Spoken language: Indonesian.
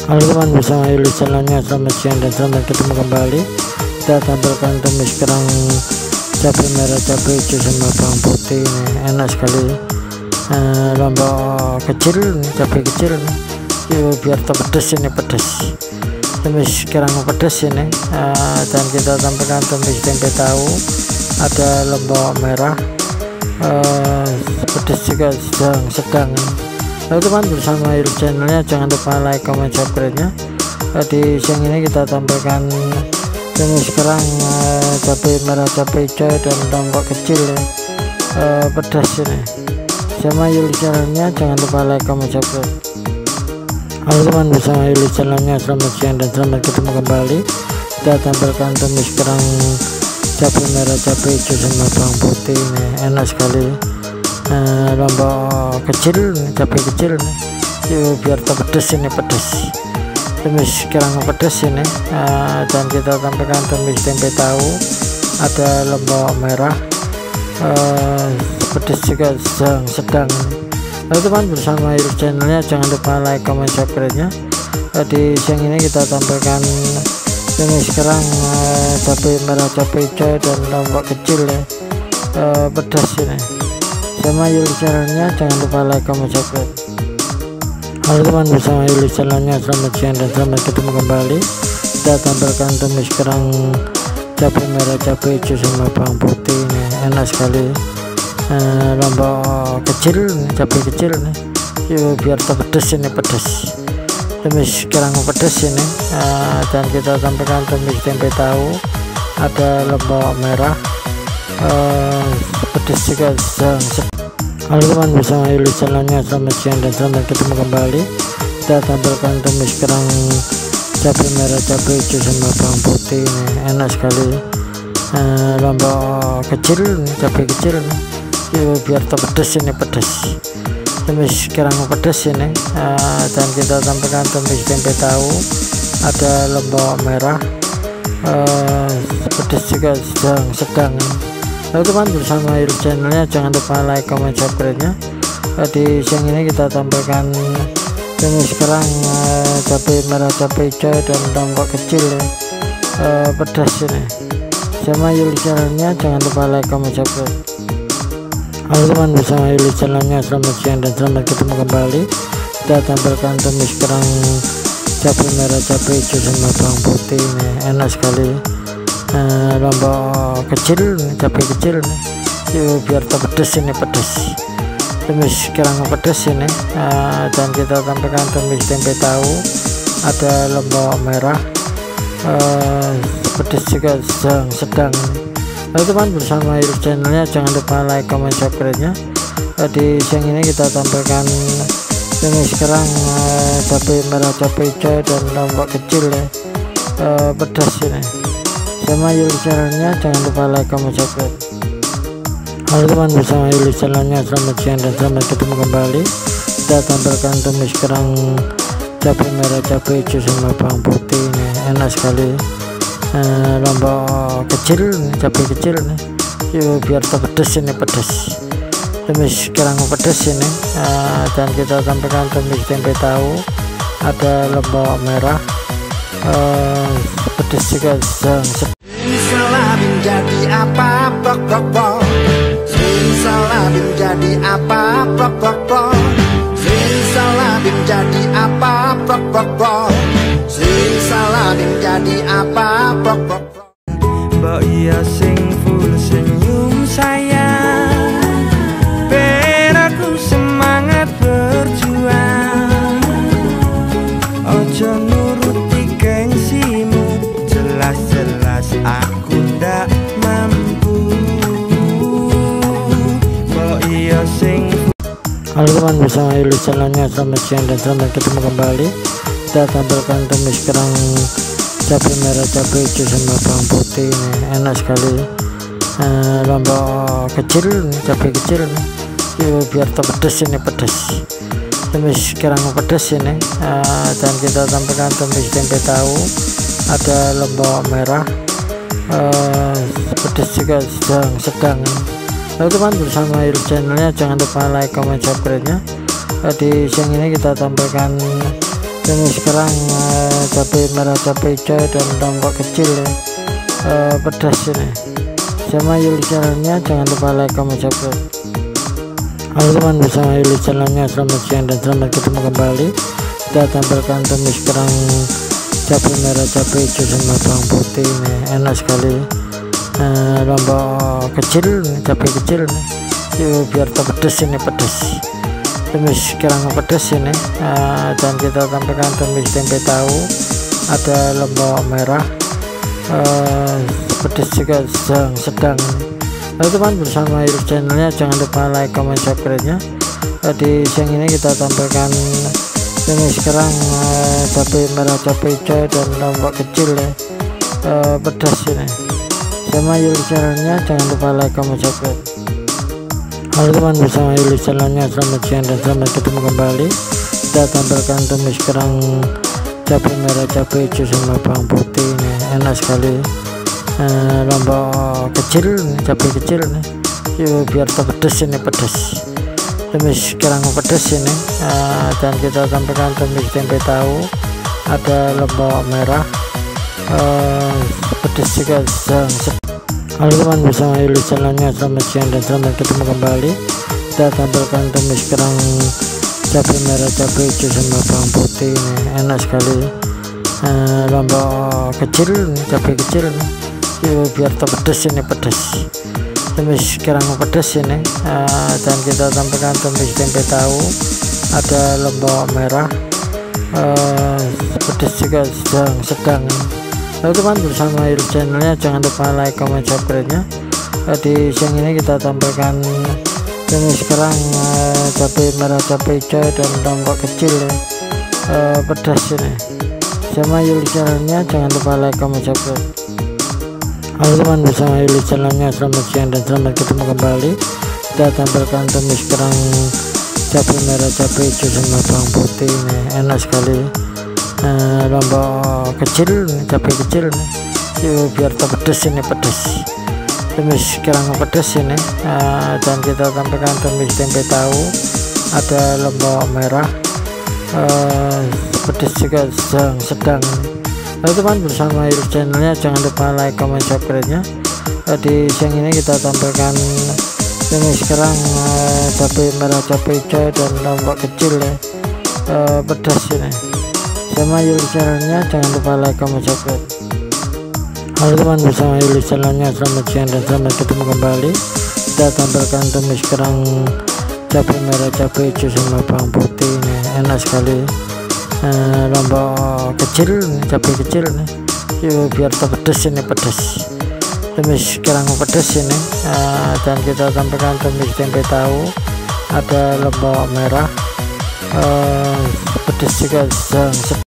Halo teman, bersama Yuli channelnya. Selamat siang dan selamat ketemu kembali. Kita tampilkan tumis kerang cabai merah, cabai hijau sama bawang putih. Ini enak sekali, lombok kecil, cabai kecil nih. Biar pedas, ini pedas, tumis kerang pedas ini. Dan kita tampilkan tumis tempe tahu, ada lombok merah, pedas juga sedang. Lalu teman, bersama YouTube channelnya, jangan lupa like, comment, subscribe-nya. Di siang ini kita tampilkan tumis kerang cabai merah, cabai hijau dan lombok kecil pedas ini. Sama YouTube channelnya, jangan lupa like, comment, subscribe. Halo teman, bersama YouTube channelnya. Selamat siang dan selamat ketemu kembali. Kita tampilkan tumis kerang cabai merah, cabai hijau sama bawang putih. Ini enak sekali, lombok kecil, cabai kecil nih. Biar pedas, ini pedas, tumis kerang pedas ini. Dan kita tampilkan tumis tempe tahu, ada lombok merah, pedas juga sedang. Lalu teman, bersama YouTube channelnya, jangan lupa like, comment, subscribe-nya. Di siang ini kita tampilkan tumis kerang cabai merah, cabai hijau dan lombok kecil pedas ini. Sama YouTube channelnya, jangan lupa like, comment, subscribe. Halo teman, bersama YouTube channelnya. Selamat siang dan selamat ketemu kembali. Kita tampilkan tumis kerang cabai merah, cabai hijau sama bawang putih. Ini enak sekali, lombok kecil, cabai kecil nih. Biar pedas, ini pedas, tumis kerang pedas ini. Dan kita tampilkan tumis tempe tahu, ada lombok merah, pedas juga sedang. Halo teman, bersama YouTube channelnya. Selamat siang dan selamat ketemu kembali. Kita tampilkan tumis kerang cabai merah, cabai hijau sama bawang putih. Ini enak sekali, lombok kecil, cabai kecil nih. Biar pedas, ini pedas, tumis kerang pedas ini. Dan kita tampilkan tumis tempe tahu, ada lombok merah, pedas juga sedang. Lalu teman, bersama YouTube channelnya, jangan lupa like, comment, subscribe-nya. Di siang ini kita tampilkan tumis kerang cabai merah, cabai hijau dan lombok kecil pedas ini. Sama YouTube channelnya, jangan lupa like, comment, subscribe. Halo teman, bersama YouTube channelnya. Selamat siang dan selamat ketemu kembali. Kita tampilkan tumis kerang cabai merah, cabai hijau sama bawang putih. Ini enak sekali, lombok kecil, cabai kecil nih. Biar pedas, ini pedas, tumis kerang pedas ini. Dan kita tampilkan tumis tempe tahu, ada lombok merah, pedas juga sedang. Lalu teman, bersama YouTube channelnya, jangan lupa like, comment, subscribe-nya. Di siang ini kita tampilkan tumis kerang cabai merah, cabai hijau dan lombok kecil pedas ini. Sama YouTube channelnya, jangan lupa like, comment, subscribe. Halo teman, bersama YouTube channelnya. Selamat siang dan selamat ketemu kembali. Kita tampilkan tumis kerang cabai merah, cabai hijau sama bawang putih. Ini enak sekali, lombok kecil, cabai kecil nih. Biar pedas, ini pedas, tumis kerang pedas ini. Dan kita tampilkan tumis tempe tahu, ada lombok merah, pedas juga sedang. Salah menjadi apa, pok pok pok. Salah menjadi apa, pok pok pok. Salah menjadi apa, pok pok pok. Salah menjadi apa, pok pok pok. Mbak iya sing full senyum sayang, biar aku semangat berjuang. Ojo nuruti gengsimu, jelas-jelas aku ndak mampu. Mbak iya sing. Halo teman, bersama YouTube channelnya. Selamat siang dan selamat ketemu kembali. Kita tampilkan tumis kerang cabai merah, cabai hijau sama bawang putih. Ini enak sekali, lombok kecil, cabai kecil nih. Biar pedas, ini pedas, tumis kerang pedas ini. Dan kita tampilkan tumis tempe tahu, ada lombok merah, pedas juga sedang. Lalu teman, bersama YouTube channelnya, jangan lupa like, comment, subscribe-nya. Di siang ini kita tampilkan tumis kerang, cabai merah, cabai hijau dan lombok kecil ya. Pedas ini. Sama Yuli channelnya, jangan lupa like, comment, subscribe. Halo teman, bersama Yuli channelnya, selamat siang dan selamat ketemu kembali. Kita tampilkan tumis kerang, cabai merah, cabai hijau sama bawang putih ini, enak sekali. Lombok kecil, cabai kecil nih. Biar pedas ini, pedas. Tumis kerang pedas ini, dan kita tampilkan tumis tempe tahu, ada lombok merah, pedas juga sedang. Halo teman, bersama YouTube channelnya, jangan lupa like, comment, subscribe nya. Di siang ini kita tampilkan tumis kerang, cabai merah, cabai hijau dan lombok kecil ya. Pedas ini. Sama YouTube channelnya, jangan lupa like, comment, subscribe. Halo teman, bersama YouTube channelnya, selamat siang dan selamat ketemu kembali. Kita tampilkan tumis kerang, cabai merah, cabai hijau sama bawang putih ini, enak sekali. Lombok kecil, cabai kecil nih. Biar pedas ini, pedas. Tumis kerang pedas ini, dan kita tampilkan tumis tempe tahu, ada lombok merah, pedas juga sedang. Halo teman, bersama Yuli channelnya, selamat siang dan selamat ketemu kembali. Kita tampilkan tumis kerang, cabai merah, cabai hijau sama bawang putih ini, enak sekali. Lombok kecil, cabai kecil nih. Biar pedas ini, pedas. Tumis kerang pedas ini, dan kita tampilkan tumis tempe tahu, ada lombok merah, pedas juga sedang. Halo teman, bersama YouTube channelnya, jangan lupa like, comment, subscribe nya. Di siang ini kita tampilkan tumis kerang, cabai merah, cabai hijau dan lombok kecil ya. Pedas ini. Sama YouTube channelnya, jangan lupa like, comment, subscribe. Halo teman, bersama YouTube channelnya, selamat siang dan selamat ketemu kembali. Kita tampilkan tumis kerang, cabai merah, cabai hijau sama bawang putih ini, enak sekali. Lombok kecil, cabai kecil nih. Biar pedas ini, pedas. Tumis kerang pedas ini, dan kita tampilkan tumis tempe tahu, ada lombok merah, pedas juga sedang. Halo teman, bersama YouTube channelnya, jangan lupa like, comment, subscribe nya. Di siang ini kita tampilkan tumis kerang, cabai merah, cabai hijau dan lombok kecil ya. Pedas ini. Sama YouTube channelnya, jangan lupa like, comment, subscribe. Halo teman, bersama YouTube channelnya, selamat siang dan selamat ketemu kembali. Kita tampilkan tumis kerang, cabai merah, cabai hijau sama bawang putih ini, enak sekali. Lombok kecil, cabai kecil nih. Biar pedas ini, pedas. Tumis kerang pedas ini, dan kita tampilkan tumis tempe tahu, ada lombok merah, pedas juga sedang.